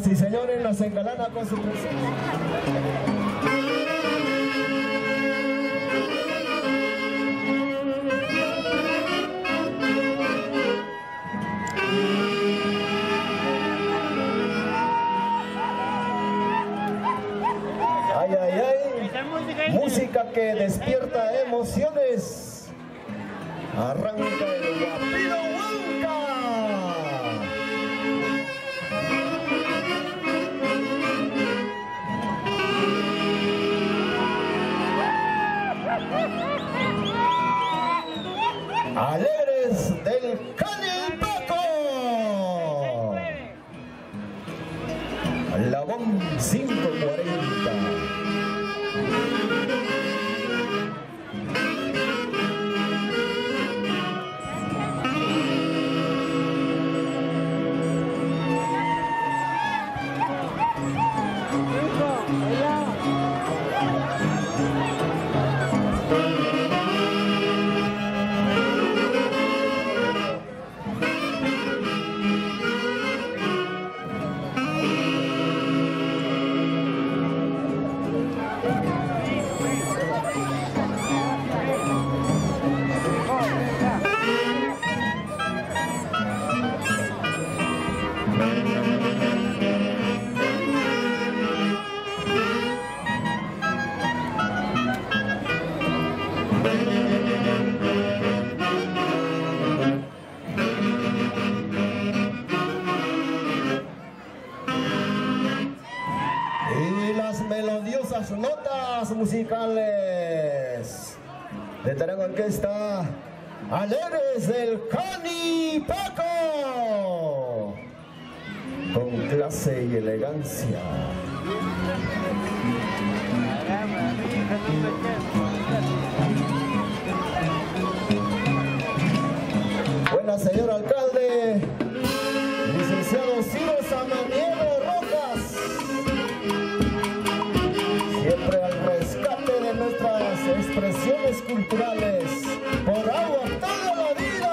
y señores, nos engalana con su presencia. Ay, ay, ay. Música que despierta emociones. Arranca el Guapiro Huanca. Alegres del Canipaco. Labón 540. Melodiosas notas musicales de Tarango Orquesta, Alegres del Canipaco, con clase y elegancia. Buenas, señor alcalde, licenciado Ciro Samaniego Rojas, siempre al rescate de nuestras expresiones culturales, por agua toda la vida.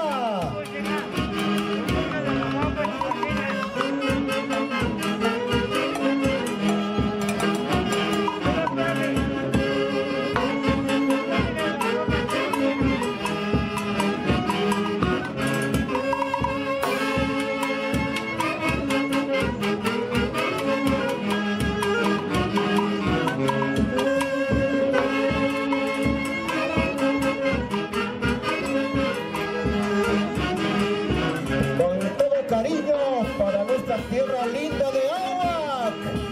Para nuestra tierra linda de Ahuac.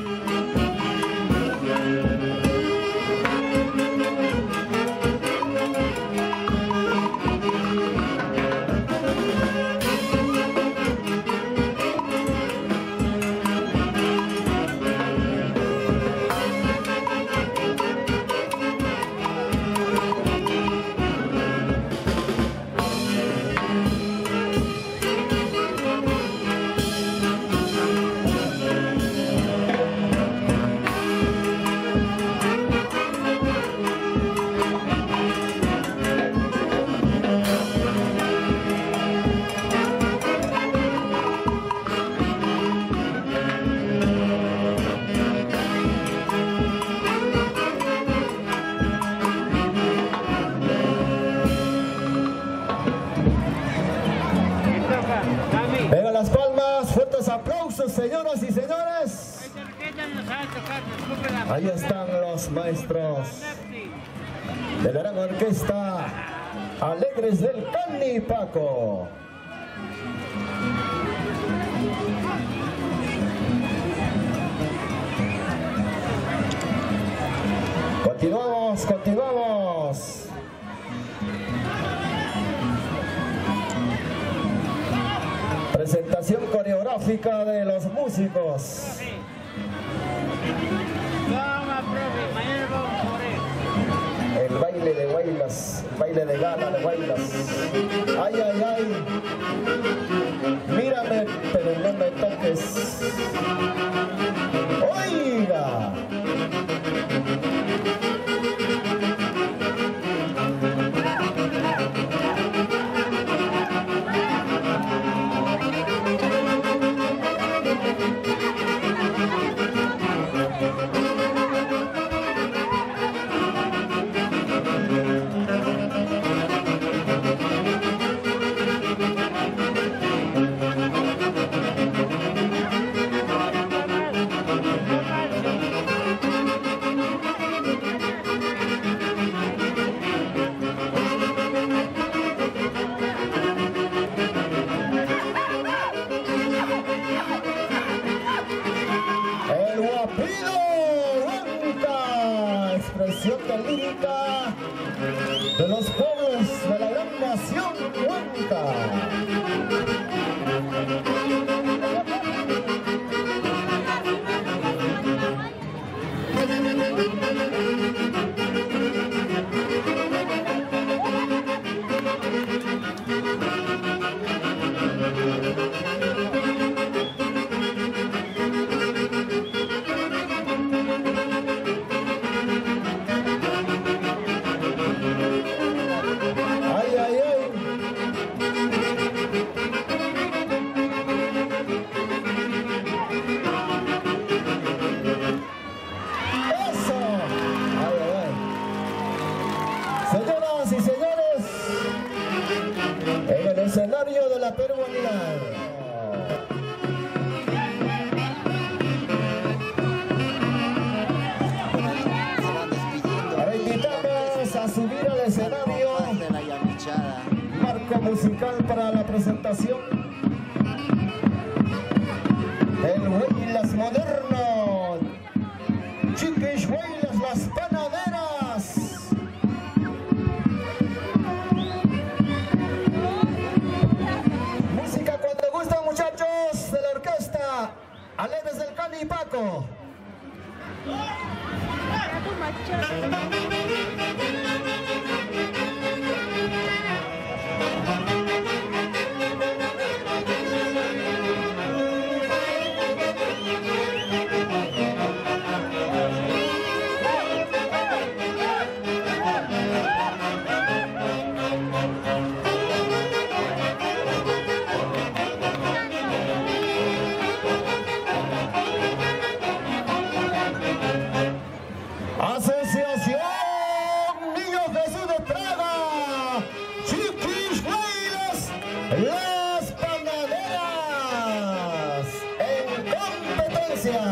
Venga las palmas, fuertes aplausos, señoras y señores. Ahí están los maestros de la gran orquesta Alegres del Canipaco. Continuamos, continuamos. Presentación coreográfica de los músicos. El baile de Guaylas, el baile de gala de Guaylas. Ay, ay, ay. Mírame, pero no me toques. Oiga. de los pueblos de la gran nación Huanca. Señoras y señores, en el escenario de la peruanidad, ahora invitamos a subir al escenario marco musical para la presentación del Huaylas moderno, Chiquis Huaylas las panaderas. Música cuando gustan, muchachos de la orquesta Alegres del Cali y Paco. Asociación Niño Jesús de Praga, Chiquis Huaylas las panaderas en competencia.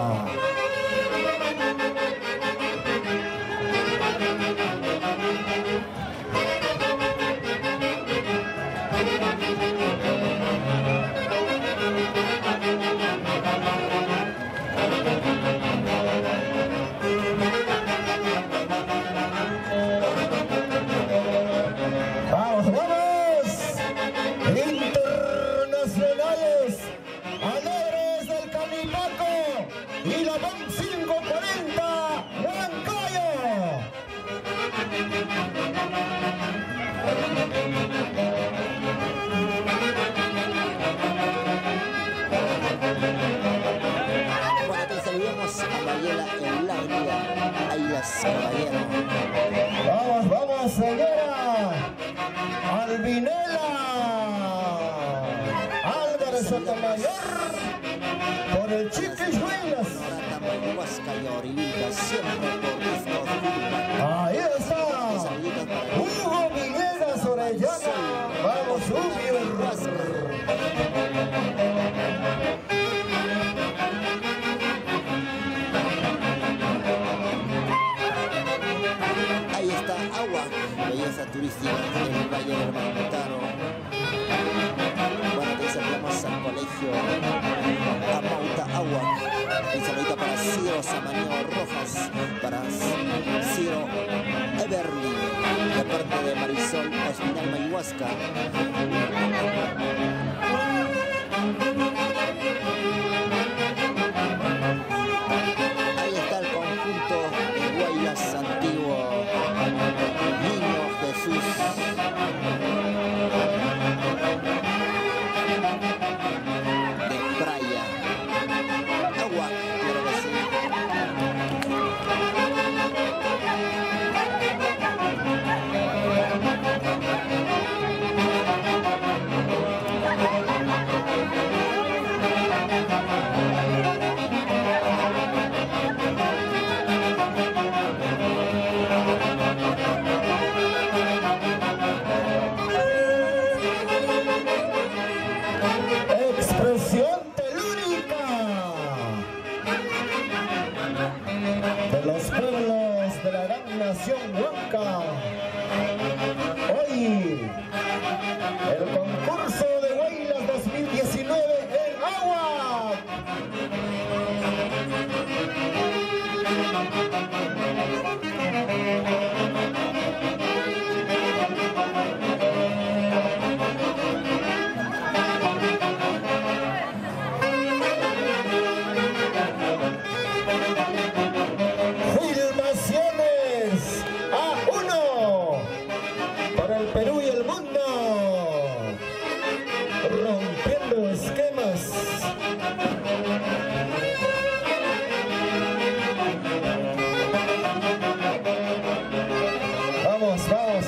Internacionales, Alegres del Canipaco y la BAM 540 Huancayo. Bueno, te saludamos a Mariela en la avenida Ailas Caballero. Vamos, vamos, señora Albinela Álvarez Sotomayor por el Chiquis Huaylas. Ahí está Hugo Villegas Orellana. Vamos, Hugo. Ahí está Agua, belleza turística en el Valle del Mantaro. Bueno, te saludamos al colegio Amauta Agua. Un saludito para Ciro Samaño Rojas, para Ciro Everly, de parte de Marisol Hospital Mayhuasca. Ahí está el conjunto de Huaylas antiguo, Niño Jesús. De Praia. Agua, claro que sí. Expresión telúrica de los pueblos de la gran nación Huanca. Hoy el concurso de Huaylas 2019 en Agua. Vamos, vamos.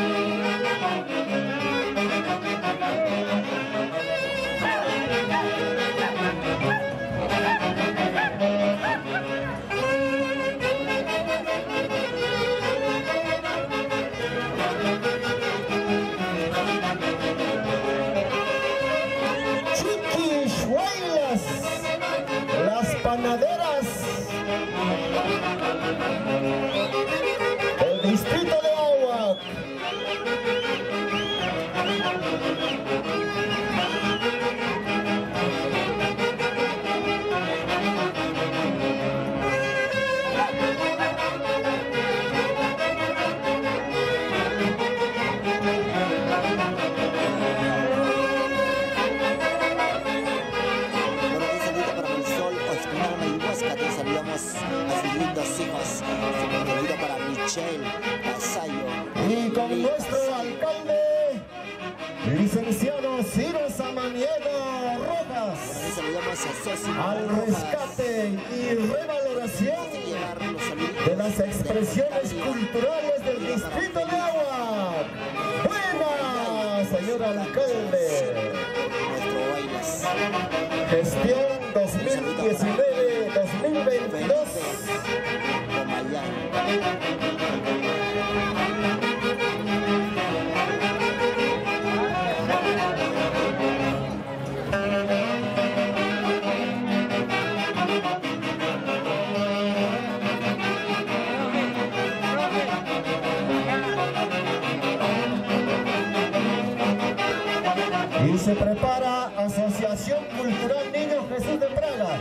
Chiquishuaylas, las panaderas del distrito de Ahuac. Y con nuestro alcalde, licenciado Ciro Samaniego Rojas, al rescate y revaloración de las expresiones culturales del distrito de Ahuac. Buenas, señor alcalde. Gestión 2019-2022. Y se prepara Asociación Cultural Niño Jesús de Praga.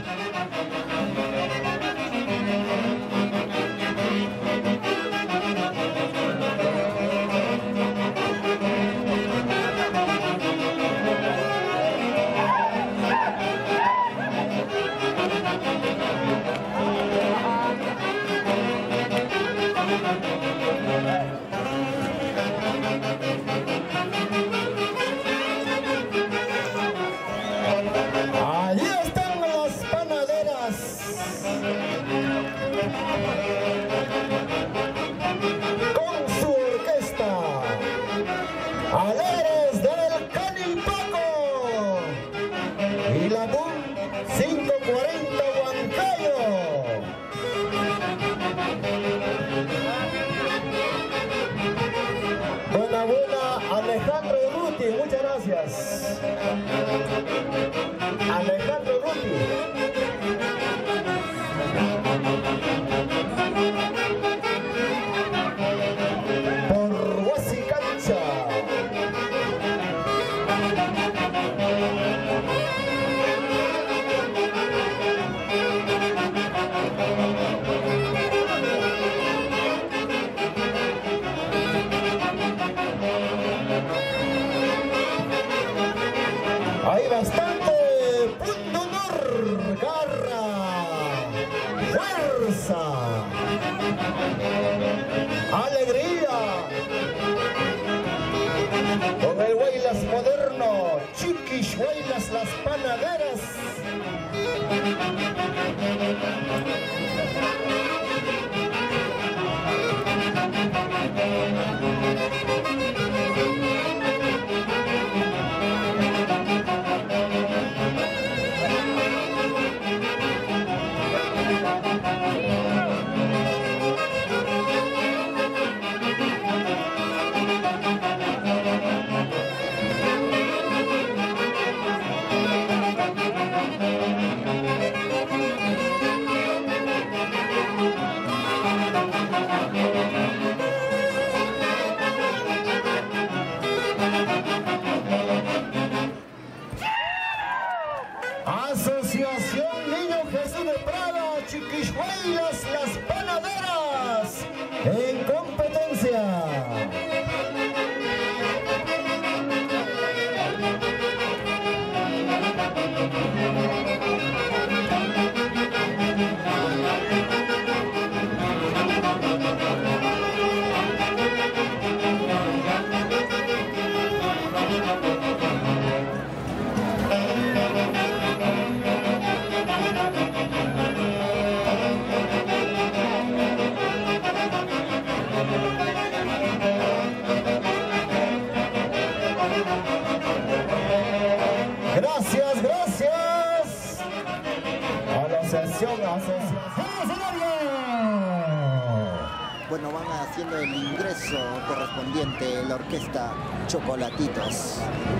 Allí están las panaderas. Con su orquesta. Alegres del Canipaco. Y la BUM 540 Huancayo. Buena, Alejandro Ruti, muchas gracias. Alejandro Ruti. Por Huasicancha. Hay bastante punto honor, garra, fuerza, alegría. Con el Huaylas moderno, Chiquishuaylas las panaderas. Atención, Bueno, van haciendo el ingreso correspondiente la orquesta Chocolatitos.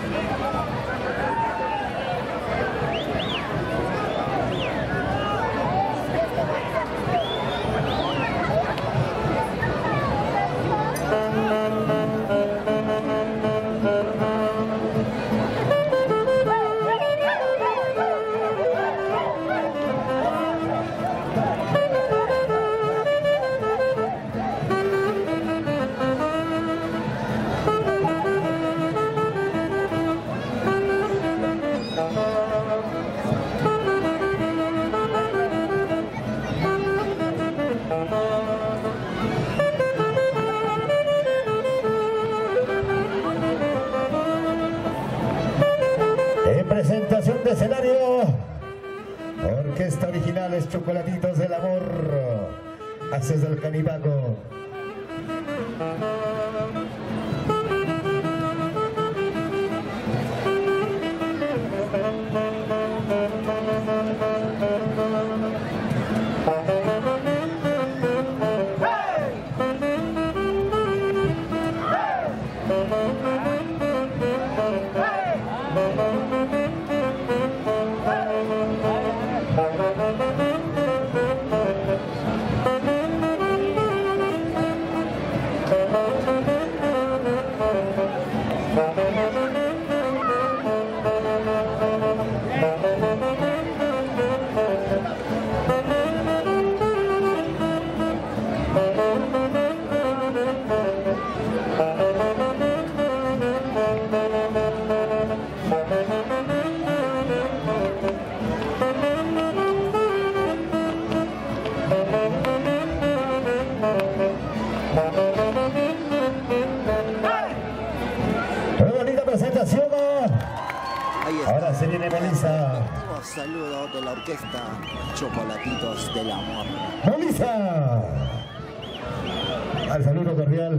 Presentación de escenario, orquesta originales Chocolatitos del Amor, Haces del Canibaco. Ahí está. Ahora se viene Melissa. Saludo de la orquesta Chocolatitos del Amor. Melissa. Al saludo cordial.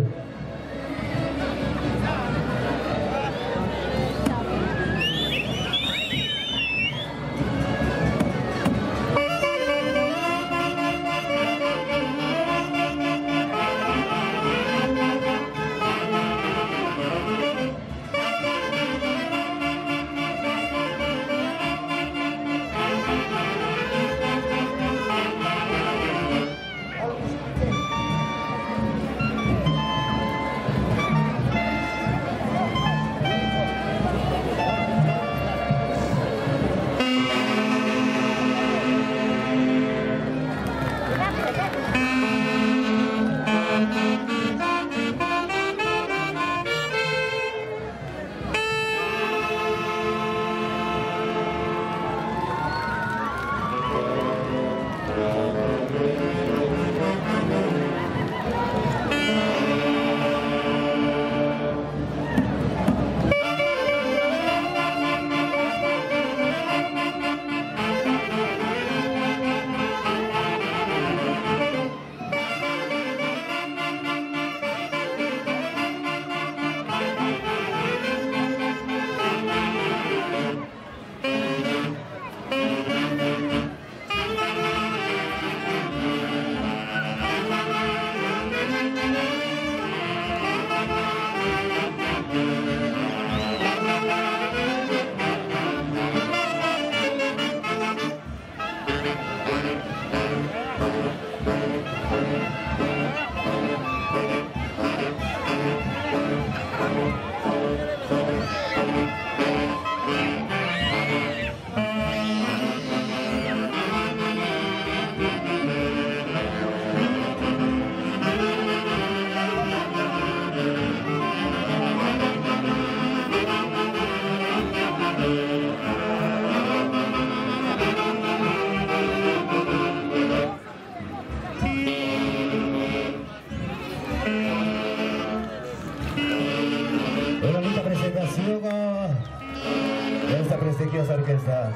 De esta prestigiosa orquesta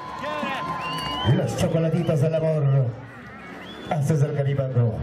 y los Chocolatitos del Amor, Haces del Canibaco.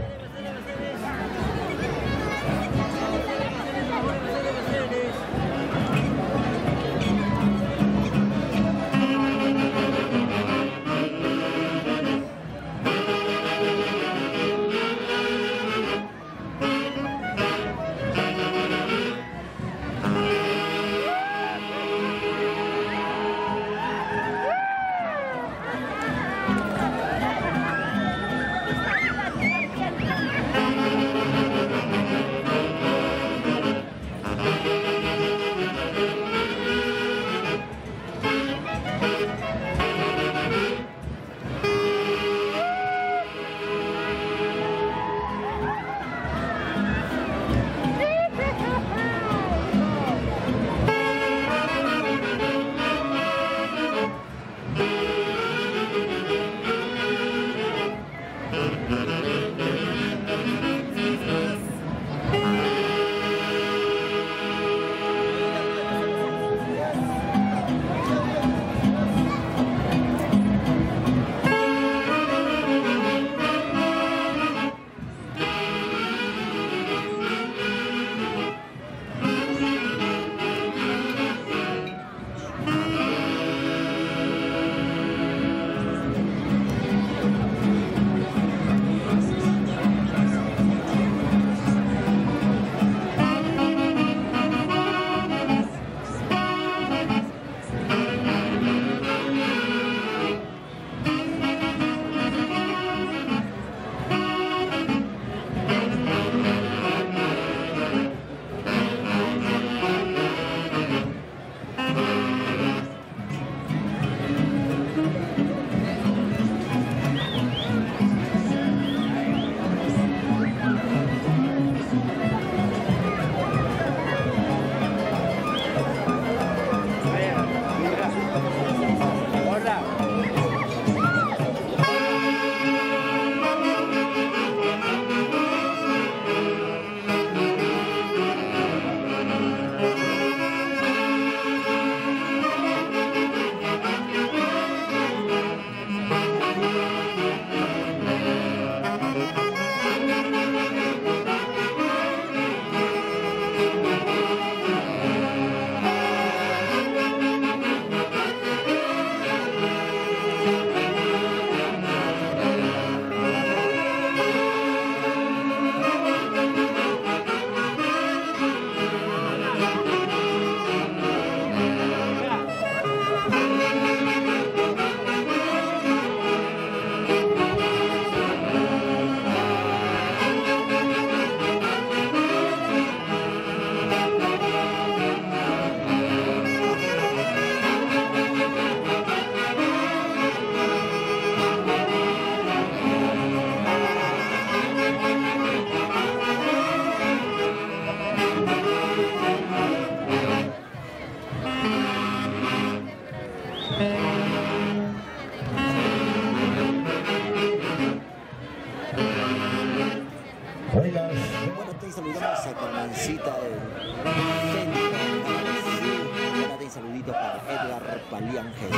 visita del genio Canadá y saluditos para Edgar Paliángel.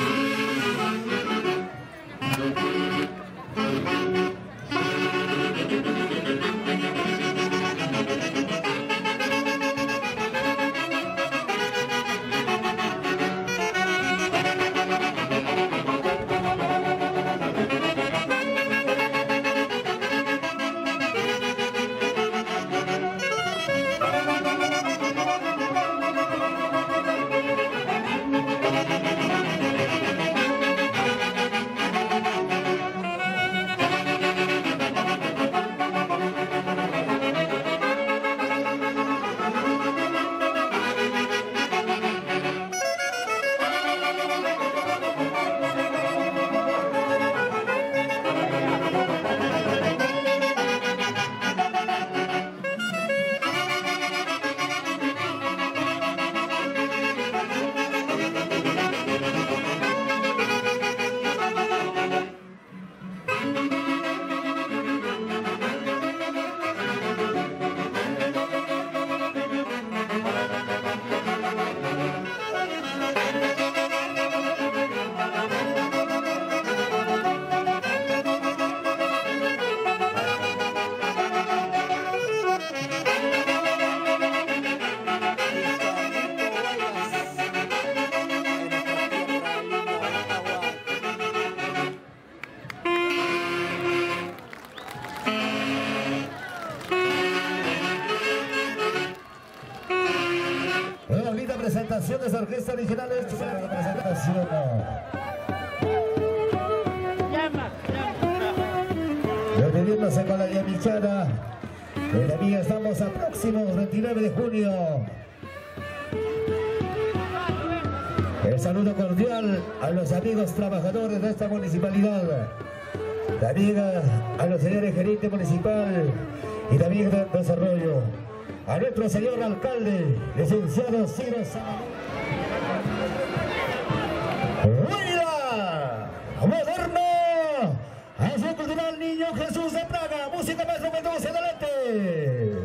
Presentaciones, orquesta originales, presentación. Despidiéndose con la Yamichana. Amiga, estamos a próximos 29 de junio. El saludo cordial a los amigos trabajadores de esta municipalidad. También a los señores gerentes municipal y también de desarrollo. A nuestro señor alcalde, licenciado Ciro Samanero. ¡Huida! ¡Moderno! Acción cultural Niño Jesús de Praga. Música más novedosa, adelante.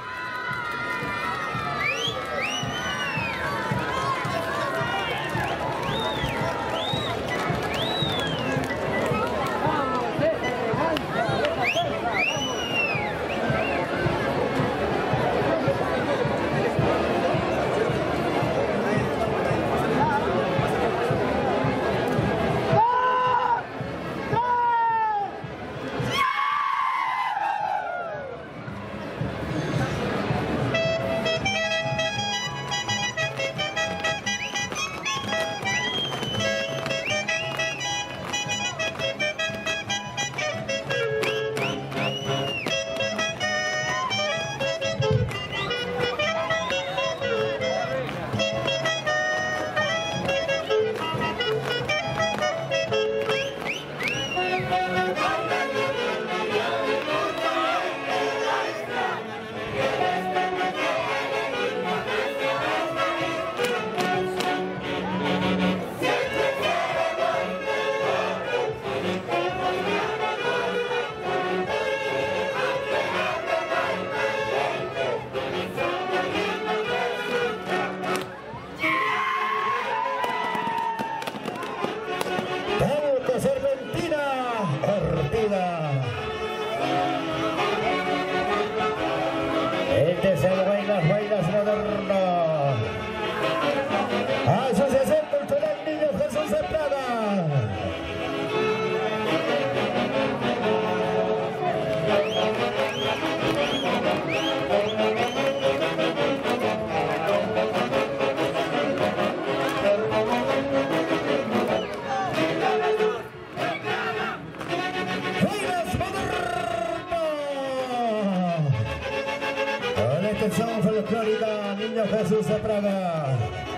Atención folclórica, Niño Jesús de Praga.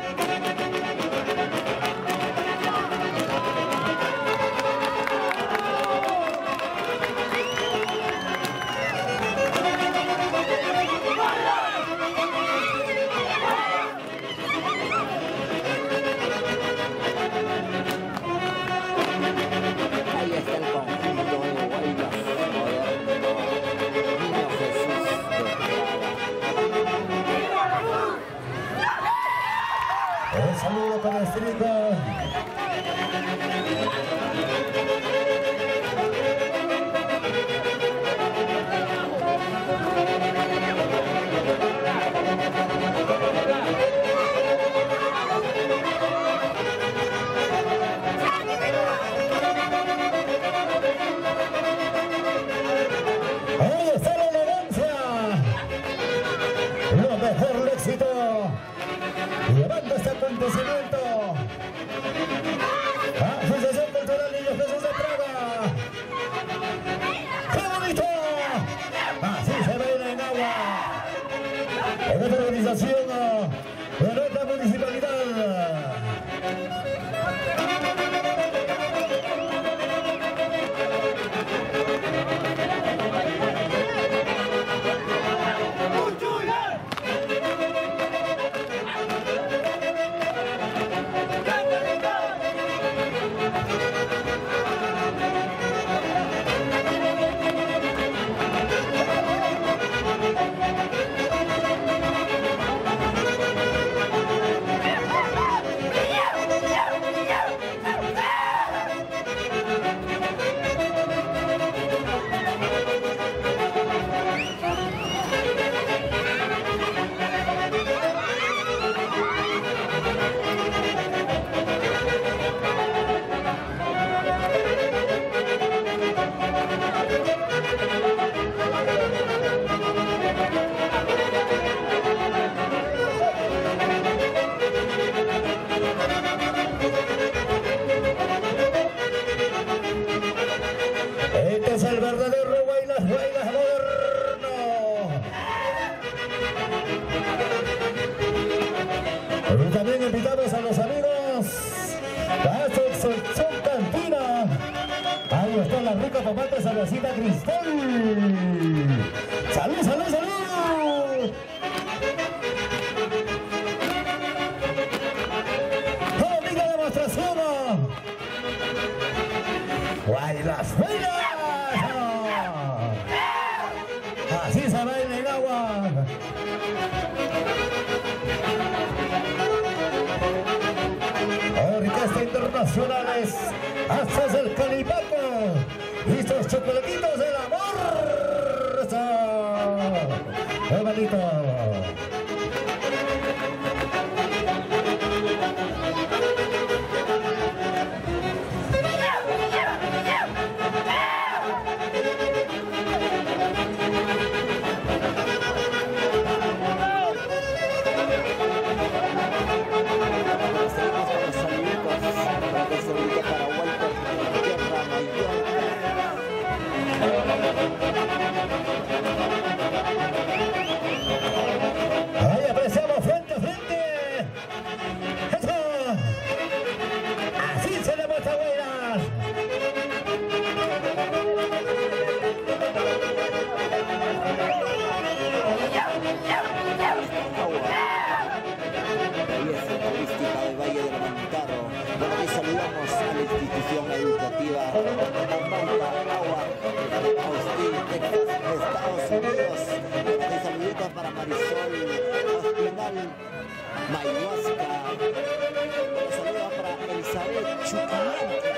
Ahí está el conjunto de Huaylas moderno, Niño Jesús de Praga. Un saludo para Estrico. Ahí está la elegancia. Lo mejor, el éxito. Llevando este acontecimiento. Asociación Cultural Niño Jesús de Praga. ¡Qué bonito! Así se baila en agua. En esta organización de nuestra municipalidad. Este es el verdadero Bailas moderno. Y también invitamos a los amigos a esta excepción cantina. Ahí está la rica pomata sabrosita Cristal. ¡Salud, salud, salud! ¡Bonita demostración! ¡Bailas, bailas! Así se baila el agua. Orquesta internacionales, haces el calipaco y estos chocolatitos del amor. ¡Qué bonito! Ahí apreciamos frente a frente. ¡Eso! Así se le muestra buenas. Turística del Valle del Mantaro. Bueno, hoy saludamos a la institución educativa Manta Agua, Austin, Texas, Estados Unidos. Un saludito para Marisol, Hospital, Mayhuasca. Un saludo para Elizabeth Chuquilante.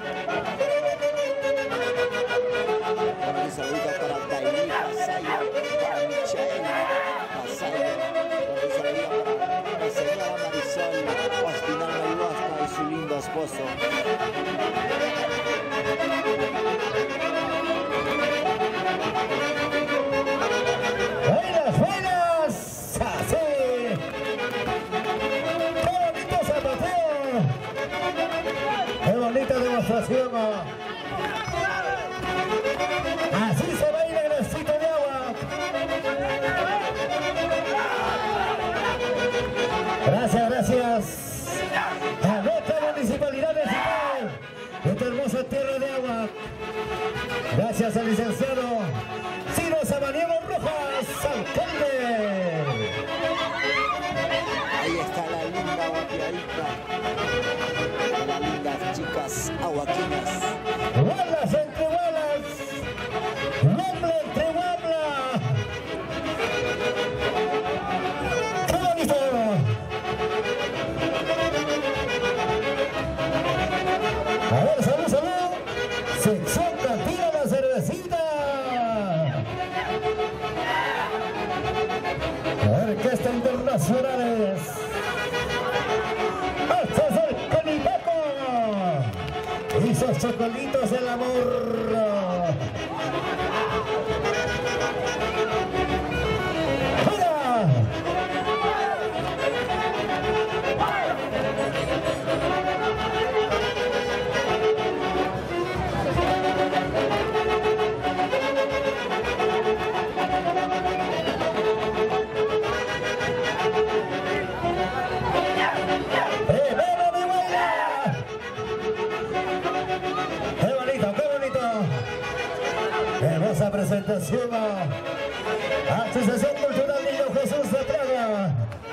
Un saludito para Tailí Pasayo, para Michael Pasayo. Un saludo para la señora Marisol, Hospital Mayhuasca y su lindo esposo. ¡Buenas, buenas! ¡Así! ¡Qué bonito zapateo! ¡Qué bonita demostración! Así se baila el vasito de agua. Gracias, gracias a nuestra municipalidad de Cipay, de esta hermosa tierra de agua. Gracias al licenciado Ciro Samaniego Rojas, alcalde. Ahí está la linda guapiadita, las lindas chicas aguaquinas. Gualas entre gualas, guabla entre guabla. ¡Qué bonito! nacionales. Este es el Canipaco y sus chocolitos del amor. Hermosa presentación a Asociación Cultural Niño Jesús de Praga.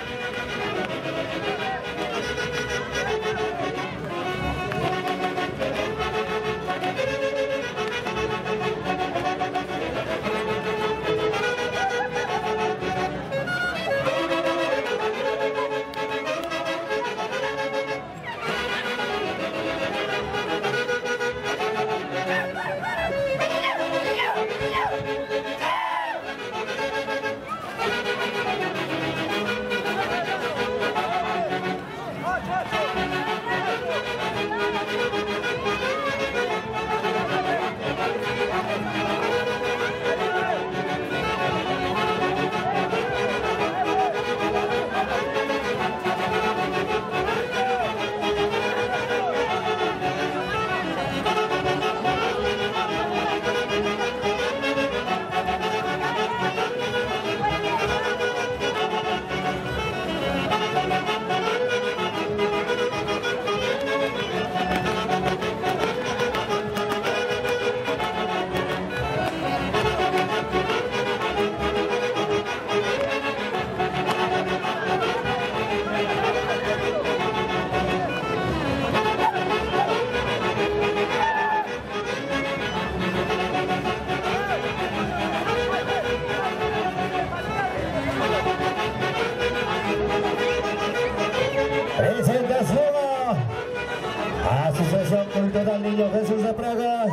Asociación Cultural Niño Jesús de Praga.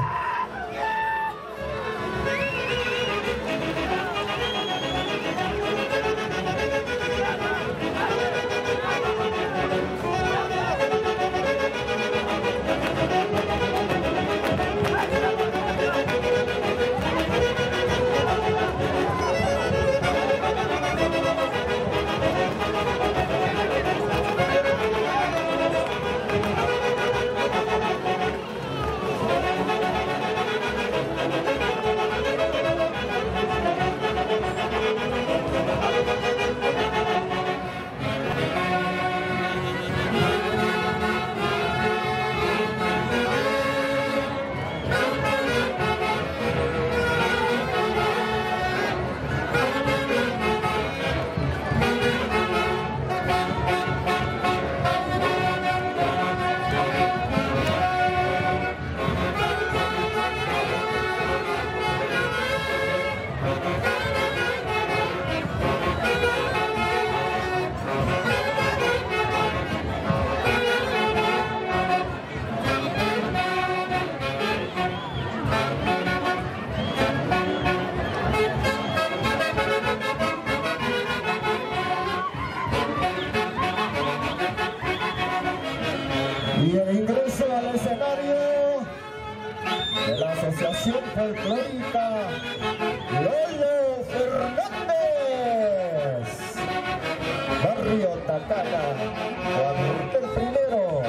Y el ingreso al escenario de la Asociación Folclórica Lolo Fernández, Barrio Tacana, Juan el Primero.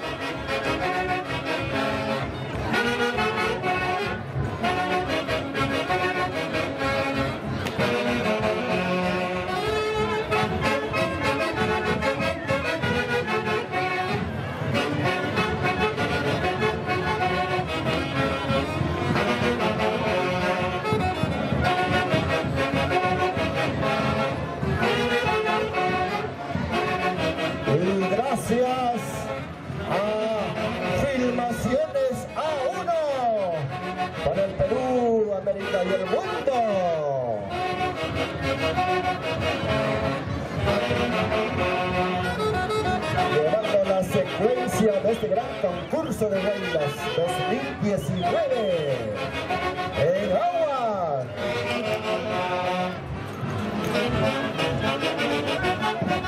Gracias a Filmaciones A1 para el Perú, América y el mundo. Llevando la secuencia de este gran concurso de bailas 2019 en Agua.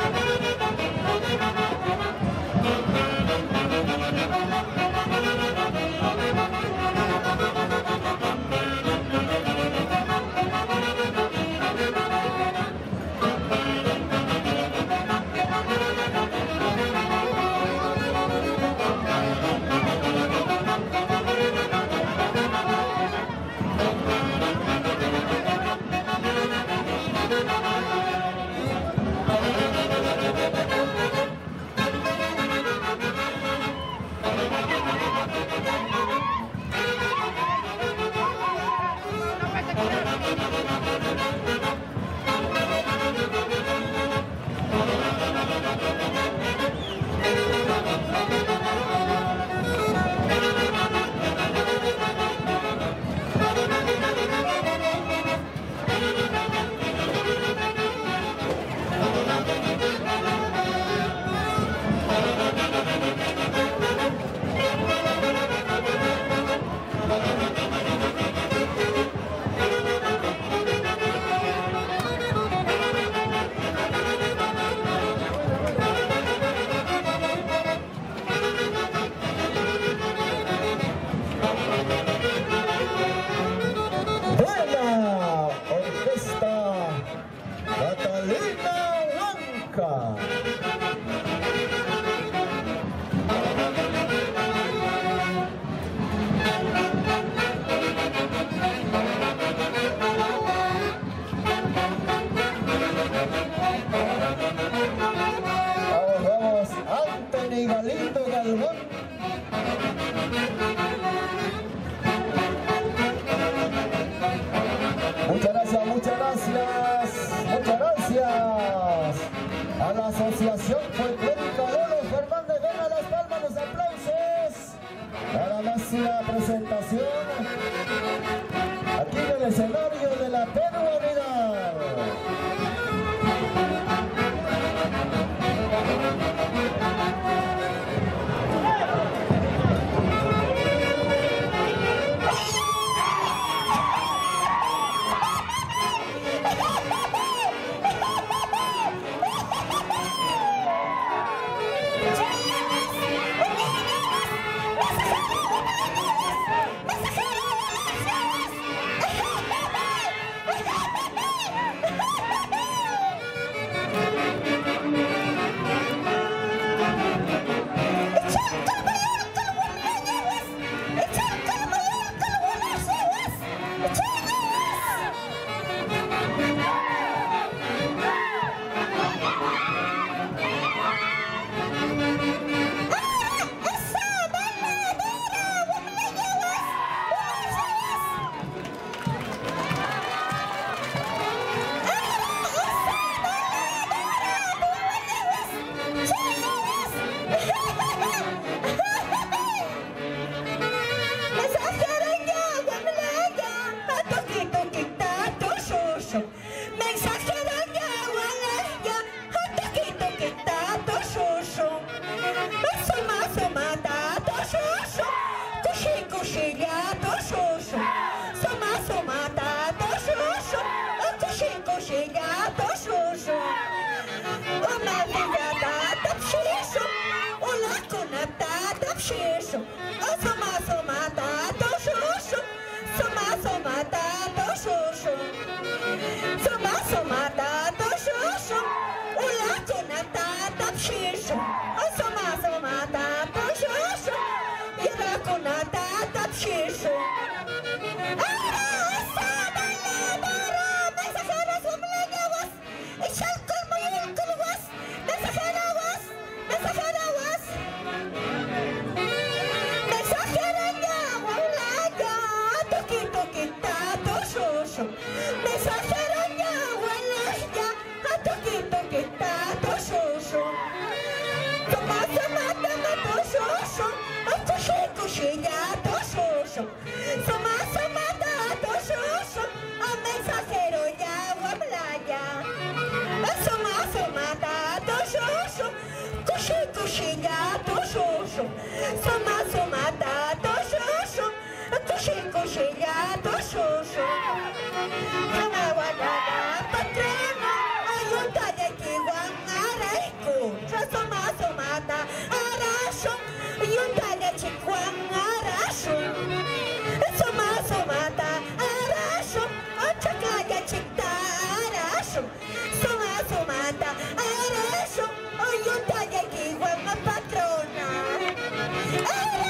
Roja. Vamos, Anthony Galindo Galván. Muchas gracias, muchas gracias, muchas gracias a la Asociación Folclórica Lolo Fernández. Ven a las palmas, los aplausos para la presentación aquí en el escenario de la peruanidad. Patrona.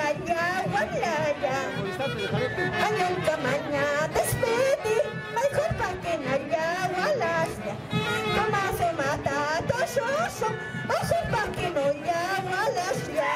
allá, gualaya. Nunca mañana despedí, mejor pa' que en allá, gualasya. Toma se mata, tososo, ojo pa' que no ya, gualasya.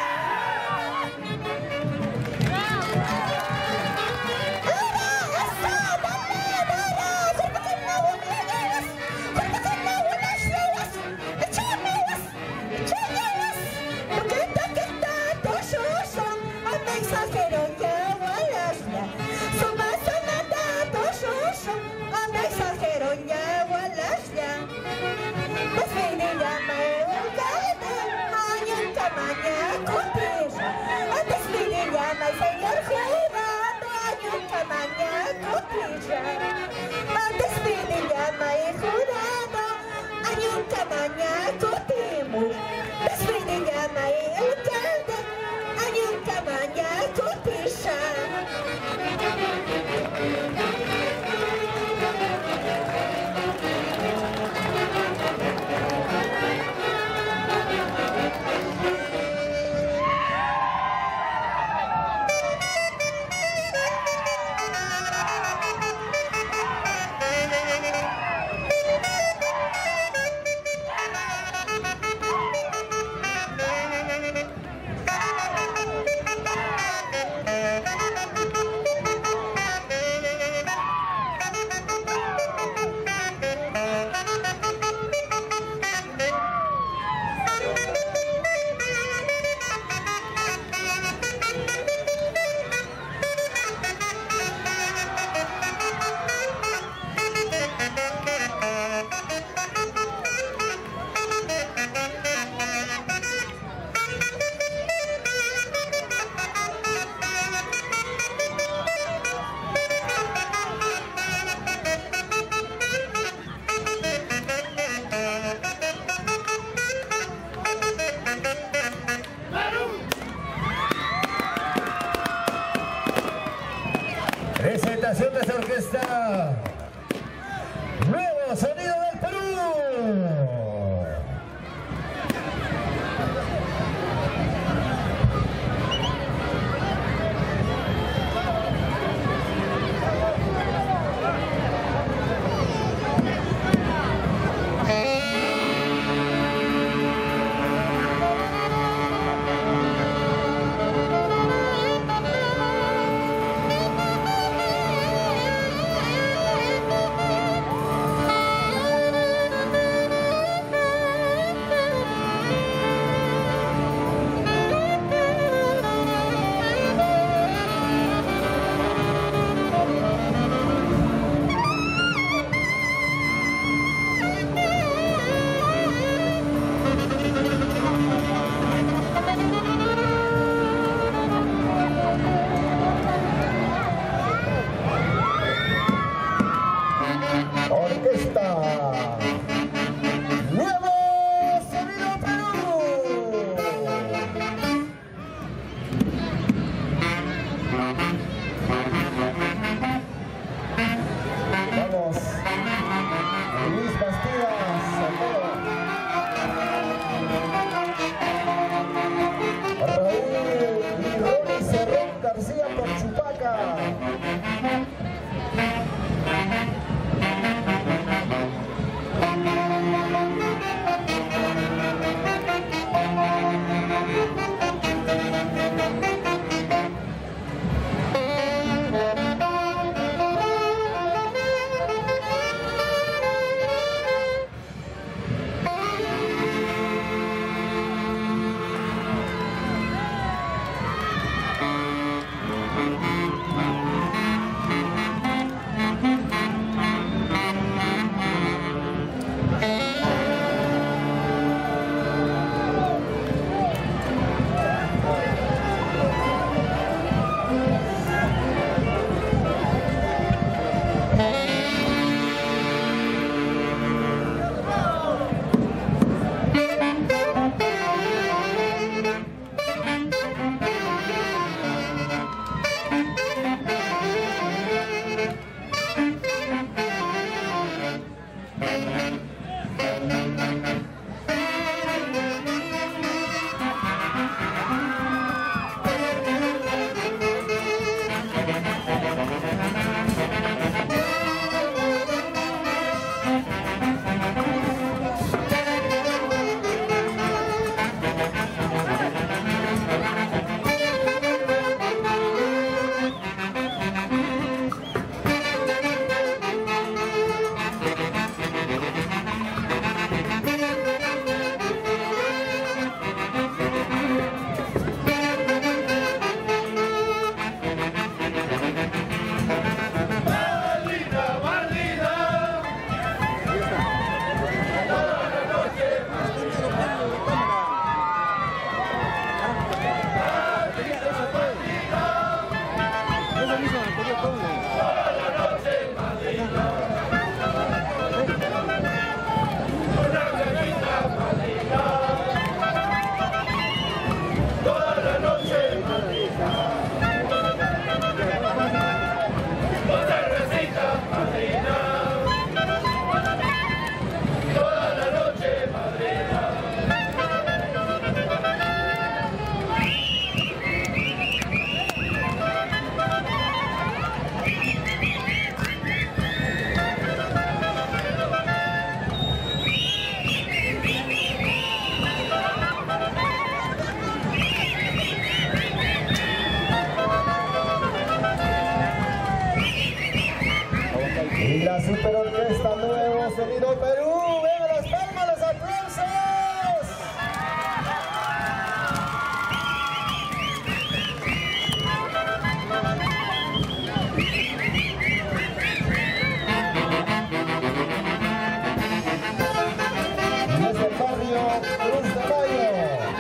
Presentación de esta orquesta. Nuevo sonido del Perú. Super Orquesta Nuevo Sonido Perú. ¡Venga las palmas, los aplausos! Desde el barrio Cruz de Mayo.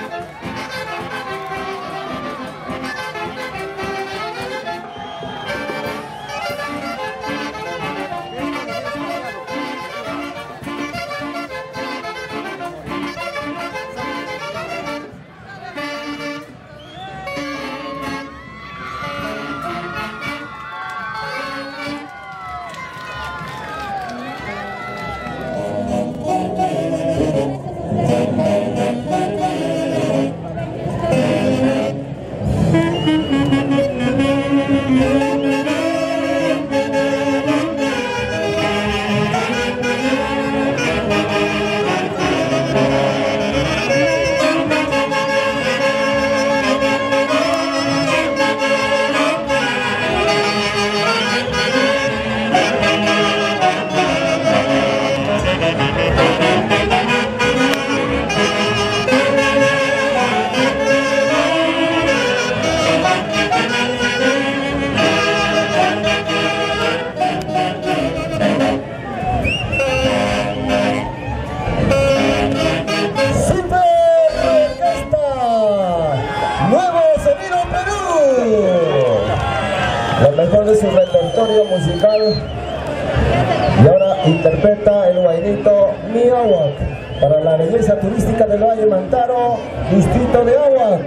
De su repertorio musical, y ahora interpreta el guainito Miahuac para la belleza turística del Valle Mantaro, distrito de Ahuac.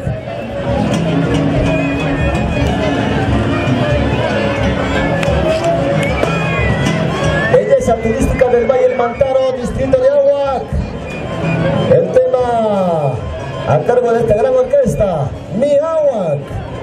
Belleza turística del Valle Mantaro, distrito de Ahuac. El tema a cargo de esta gran orquesta, Miahuac.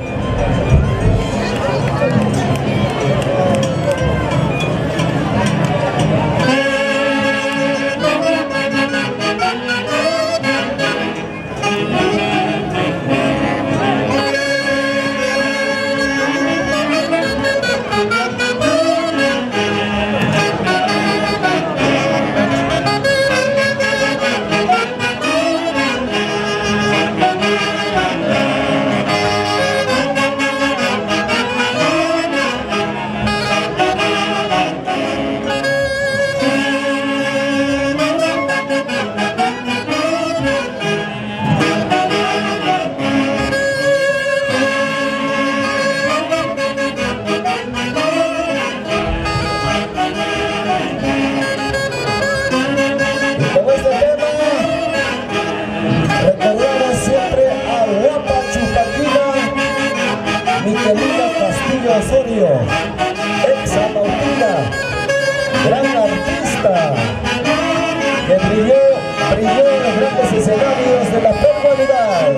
Osorio, ex amautina, gran artista que brilló en los grandes escenarios de la peruanidad.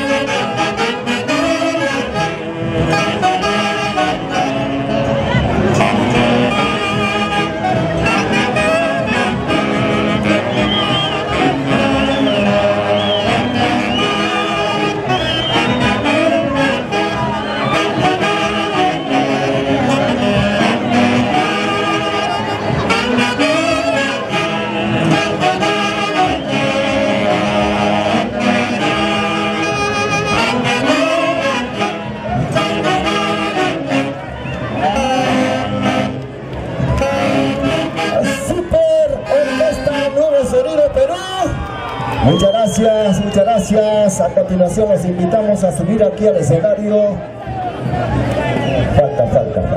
Muchas gracias. A continuación los invitamos a subir aquí al escenario. Falta.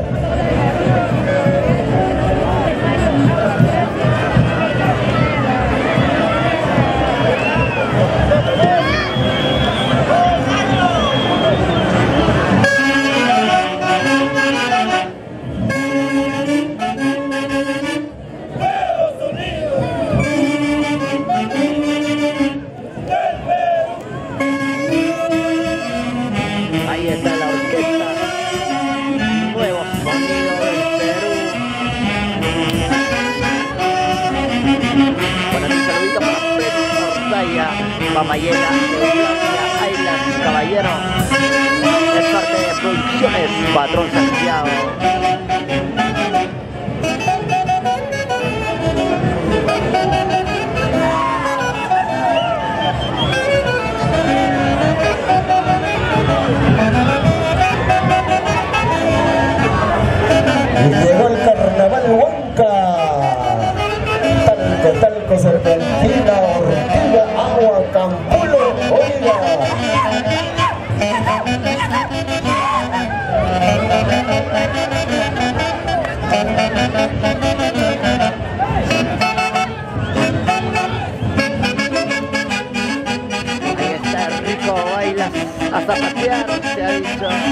Pamayela, Eulalia, Aylas, Caballero, es parte de Producciones Patrón Santiago.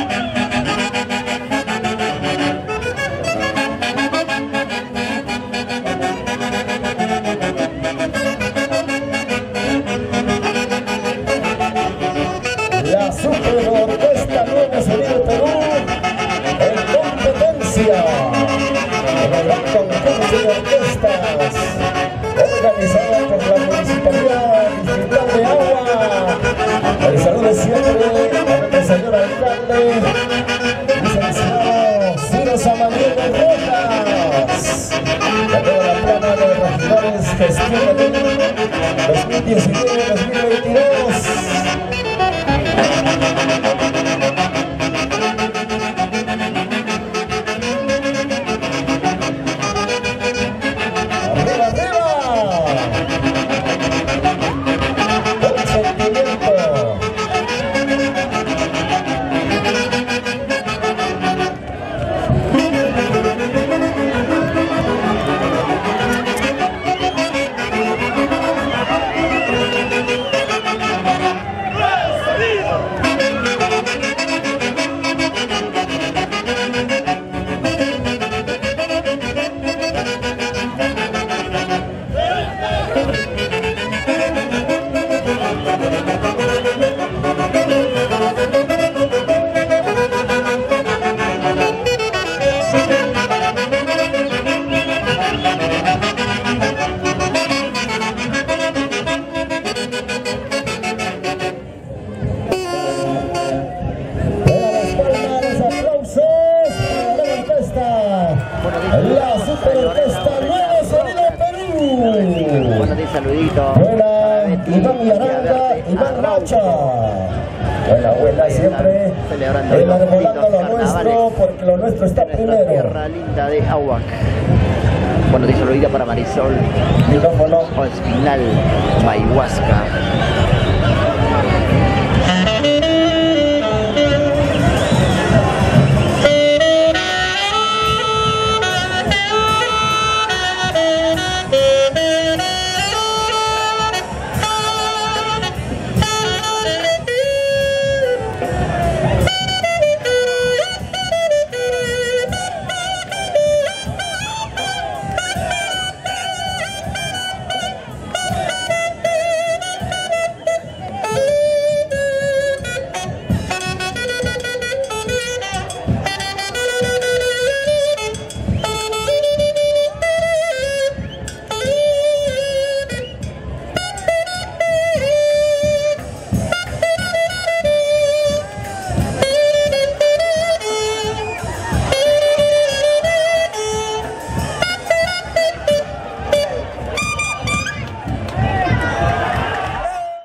La Super Orquesta Nuevo Sonido Perú en competencia en el gran concurso de orquestas organizada por la Municipalidad Distrital de Agua. El saludo siempre a nuestro señor alcalde, licenciado Ciro Samaniego Rojas, de toda la plana de regidores gestión 2019-2022. La Super Orquesta Nuevo Sonido Perú. Buenos saluditos. Buena, Iván Yaranga, Iván Rocha. Buena, siempre enarbolando lo nuestro, porque lo nuestro está primero. Tierra linda de Ahuac. Buenos días, saludita para Marisol. Micrófono. Espinal, Mayhuasca.